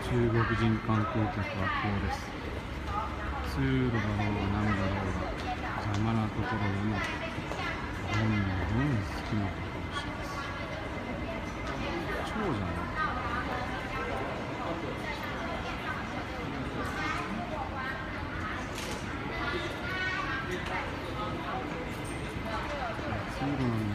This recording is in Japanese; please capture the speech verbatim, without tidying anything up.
中国人観光客はこうです。通路だろうが何だろうが邪魔なところでもどんどん好きなことをします。超邪魔。通路なん